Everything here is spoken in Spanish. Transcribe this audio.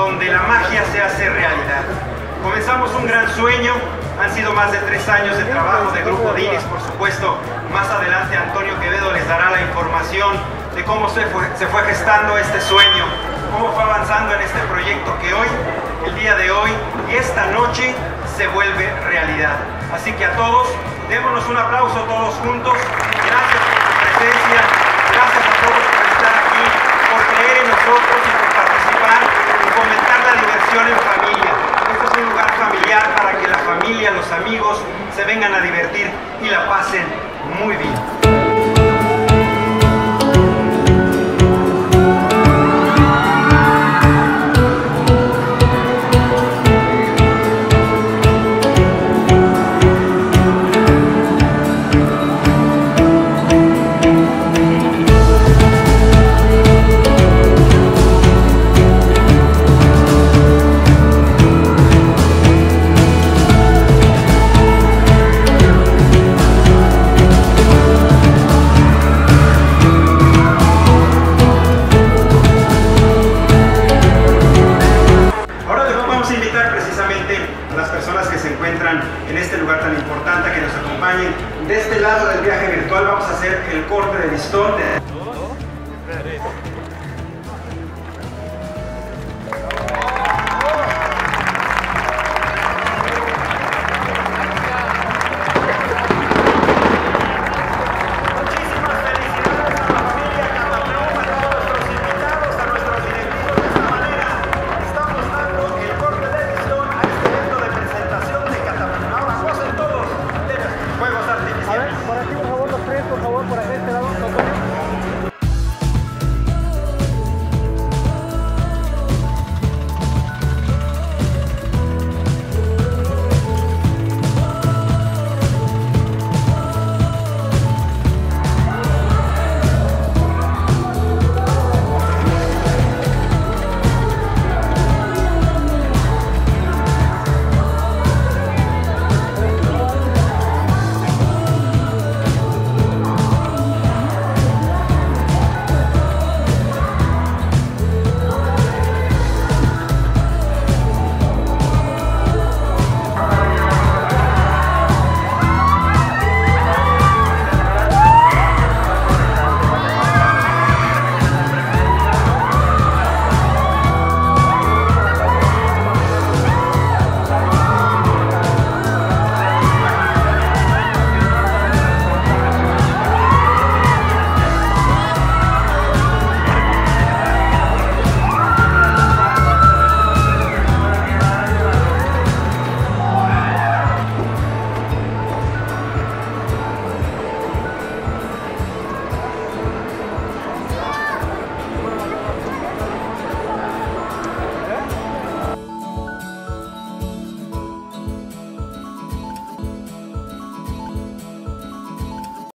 donde la magia se hace realidad. Comenzamos un gran sueño, han sido más de 3 años de trabajo de Grupo Dinis, por supuesto. Más adelante Antonio Quevedo les dará la información de cómo se fue gestando este sueño, cómo fue avanzando en este proyecto que hoy, el día de hoy y esta noche se vuelve realidad. Así que a todos, démonos un aplauso todos juntos. Gracias por su presencia, gracias a todos por estar aquí, por creer en nosotros y por participar y fomentar la diversión en familia. Este es un lugar familiar para que la familia, los amigos se vengan a divertir y la pasen muy bien. En este lugar tan importante, que nos acompañen. De este lado del viaje virtual vamos a hacer el corte de listón.